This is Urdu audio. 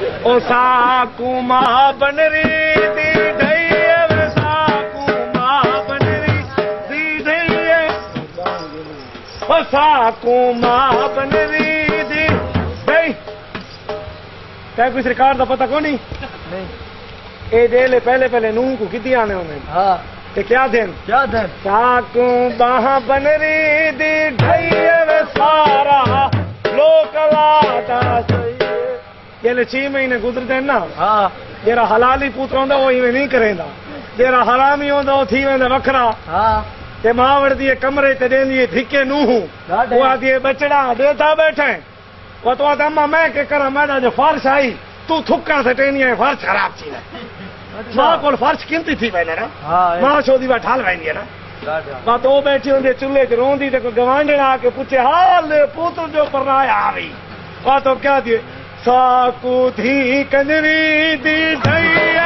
او ساکو ماں بنری دی ڈھئی ساکو ماں بنری دی ڈھئی او ساکو ماں بنری دی ڈھئی کیا کچھ ریکارڈ دا پتہ کونی اے دے پہلے نوں کو کتنی آنے ہونے ہاں کیا دن ساکو ماں بنری دی ڈھئی سارا لوکلا دا یہ 6 مہینے گزرتے ہیں نا جا حلالی پوتر ہوں وہ نہیں کرے جا حرامی ہوں وہ تھی وے وکھرا ماں وڑتی ہے کمرے تے دینی دھکے نوہوں وہ آتی ہے بچڑا دیتا بیٹھے وہ تو آتا اما میں کہ کرا میں جو فرش آئی تو تھکا سے ٹینی ہے فرش خراب تھی ماں کو فرش قیمتی تھی پہلے نا ماں چھو دی ٹھال وینی ہے نا بات وہ بیٹھی ہوں چولہے چ روندی تے کوئی گوانڈن آ کے پوچھے حال پوتر جو پر آیا آ رہی بات کیا دیے ساکو تھی کنجری دی ڈھئی